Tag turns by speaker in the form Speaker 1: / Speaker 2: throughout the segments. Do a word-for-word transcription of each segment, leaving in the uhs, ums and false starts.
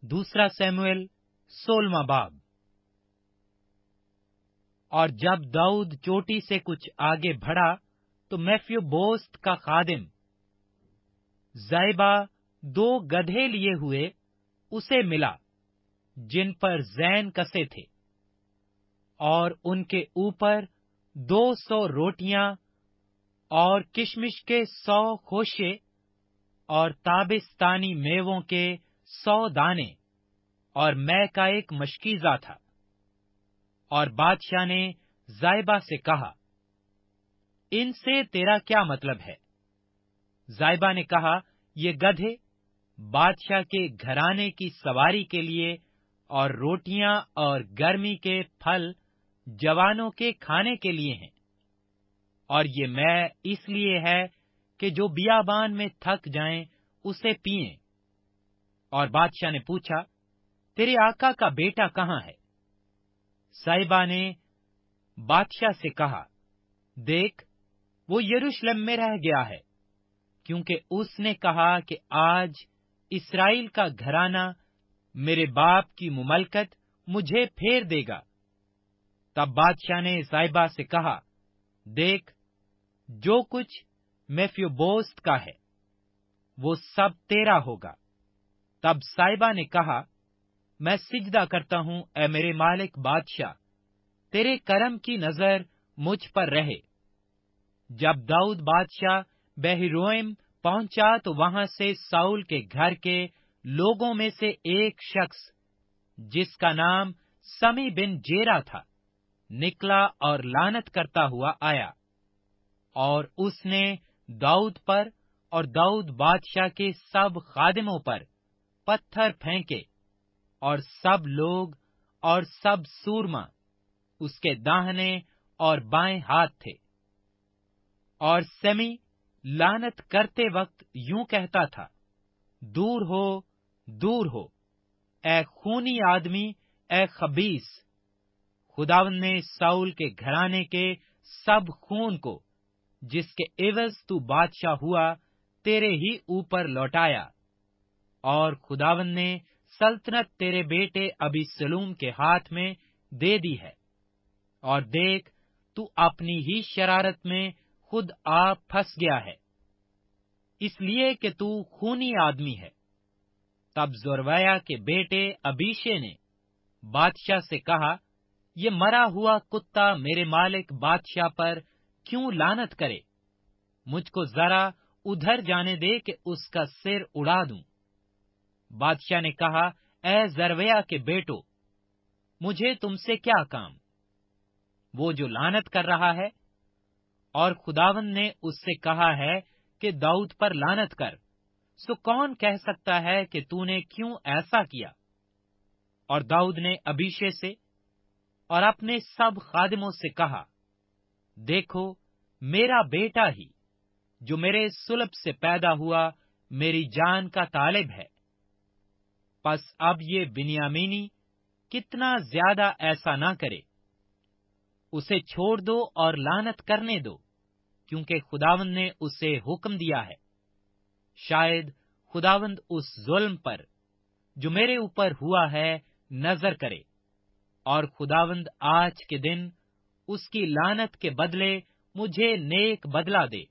Speaker 1: दूसरा सैमुएल सोलहवां बाब। और जब दाऊद चोटी से कुछ आगे बढ़ा तो मेफिबोस्त का खादिम ज़ैबा दो गधे लिए हुए उसे मिला, जिन पर जैन कसे थे, और उनके ऊपर दो सौ रोटियां और किशमिश के सौ खोशे और ताबिस्तानी मेवों के सौ दाने और मै का एक मशकीजा था। और बादशाह ने ज़ैबा से कहा, इनसे तेरा क्या मतलब है? ज़ैबा ने कहा, ये गधे बादशाह के घराने की सवारी के लिए और रोटियां और गर्मी के फल जवानों के खाने के लिए हैं, और ये मै इसलिए है कि जो बियाबान में थक जाएं उसे पिएं। और बादशाह ने पूछा, तेरे आका का बेटा कहाँ है? ज़ैबा ने बादशाह से कहा, देख, वो यरूशलेम में रह गया है, क्योंकि उसने कहा कि आज इस्राएल का घराना मेरे बाप की मुमलकत मुझे फेर देगा। तब बादशाह ने ज़ैबा से कहा, देख, जो कुछ मेफिबोस्त का है वो सब तेरा होगा। तब ज़ैबा ने कहा, मैं सिजदा करता हूं, ए मेरे मालिक बादशाह, तेरे करम की नजर मुझ पर रहे। जब दाऊद बादशाह बहरोइम पहुंचा तो वहां से साउल के घर के लोगों में से एक शख्स, जिसका नाम समी बिन जेरा था, निकला और लानत करता हुआ आया, और उसने दाऊद पर और दाऊद बादशाह के सब खादिमों पर पत्थर फेंके, और सब लोग और सब सूरमा उसके दाहिने और बाएं हाथ थे। और सेमी लानत करते वक्त यूं कहता था, दूर हो, दूर हो, ए खूनी आदमी, ए खबीस। खुदावंद ने साउल के घराने के सब खून को, जिसके एवज तू बादशाह हुआ, तेरे ही ऊपर लौटाया। और खुदावंद ने सल्तनत तेरे बेटे अबीसलूम के हाथ में दे दी है। और देख, तू अपनी ही शरारत में खुद आप फंस गया है, इसलिए कि तू खूनी आदमी है। तब जोरवैया के बेटे अबीशे ने बादशाह से कहा, ये मरा हुआ कुत्ता मेरे मालिक बादशाह पर क्यों लानत करे? मुझको जरा उधर जाने दे कि उसका सिर उड़ा दूं। बादशाह ने कहा, ए जरवैया के बेटो, मुझे तुमसे क्या काम? वो जो लानत कर रहा है, और खुदावंद ने उससे कहा है कि दाऊद पर लानत कर, सो कौन कह सकता है कि तूने क्यों ऐसा किया? और दाऊद ने अबीशे से और अपने सब खादिमों से कहा, देखो, मेरा बेटा ही, जो मेरे सुलभ से पैदा हुआ, मेरी जान का तालिब है। पस अब ये बिन्यामीनी कितना ज्यादा ऐसा ना करे, उसे छोड़ दो और लानत करने दो, क्योंकि खुदावंद ने उसे हुक्म दिया है। शायद खुदावंद उस जुल्म पर जो मेरे ऊपर हुआ है नजर करे, और खुदावंद आज के दिन उसकी लानत के बदले मुझे नेक बदला दे।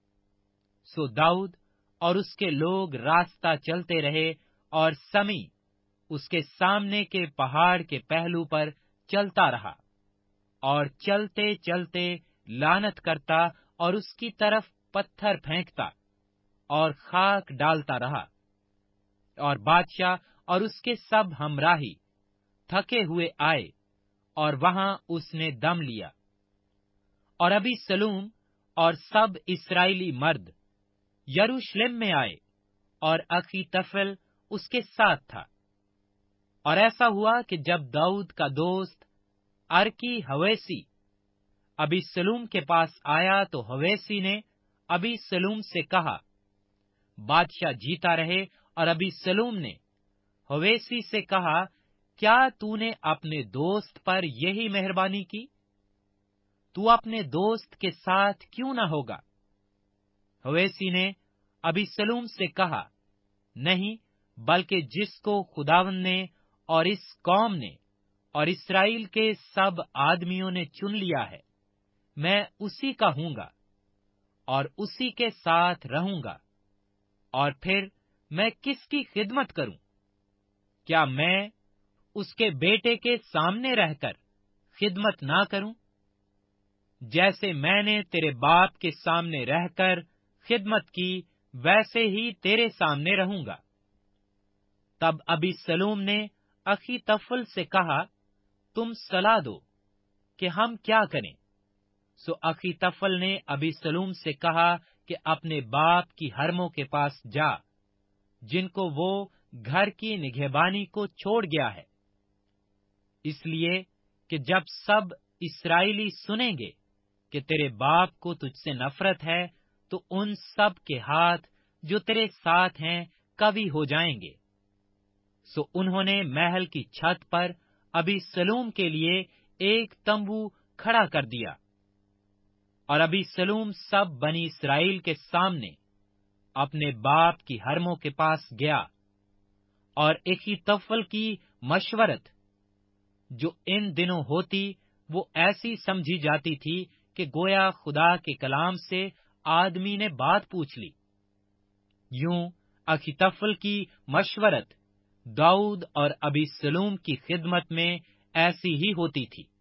Speaker 1: सो दाऊद और उसके लोग रास्ता चलते रहे, और समी उसके सामने के पहाड़ के पहलू पर चलता रहा, और चलते चलते लानत करता और उसकी तरफ पत्थर फेंकता और खाक डालता रहा। और बादशाह और उसके सब हमराही थके हुए आए, और वहां उसने दम लिया। और अबीसलूम और सब इस्राएली मर्द यरूशलेम में आए, और अखीतफेल उसके साथ था। और ऐसा हुआ कि जब दाऊद का दोस्त अर्की हवेसी अबीसलूम के पास आया, तो हवेसी ने अबीसलूम से कहा, बादशाह जीता रहे। और अबीसलूम ने हवेसी से कहा, क्या तूने अपने दोस्त पर यही मेहरबानी की? तू अपने दोस्त के साथ क्यों न होगा? हवेसी ने अबीसलूम से कहा, नहीं, बल्कि जिसको खुदावंद ने और इस कौम ने और इसराइल के सब आदमियों ने चुन लिया है, मैं उसी का हूँगा और उसी के साथ रहूंगा। और फिर मैं किसकी खिदमत करूं? क्या मैं उसके बेटे के सामने रहकर खिदमत ना करूं? जैसे मैंने तेरे बाप के सामने रहकर खिदमत की, वैसे ही तेरे सामने रहूंगा। तब अबीसलोम ने अखीतफल से कहा, तुम सलाह दो कि हम क्या करें। सो अखीतफल ने अबीसलोम से कहा कि अपने बाप की हरमों के पास जा, जिनको वो घर की निगहबानी को छोड़ गया है, इसलिए कि जब सब इस्राएली सुनेंगे कि तेरे बाप को तुझसे नफरत है, तो उन सब के हाथ जो तेरे साथ हैं कवी हो जाएंगे। सो उन्होंने महल की छत पर अबीसलोम के लिए एक तंबू खड़ा कर दिया, और अबीसलोम सब बनी इस्राएल के सामने अपने बाप की हरमों के पास गया। और अखीतफल की मशवरत जो इन दिनों होती, वो ऐसी समझी जाती थी कि गोया खुदा के कलाम से आदमी ने बात पूछ ली। यूं अखीतफल की मशवरत दाऊद और अबीसलोम की खिदमत में ऐसी ही होती थी।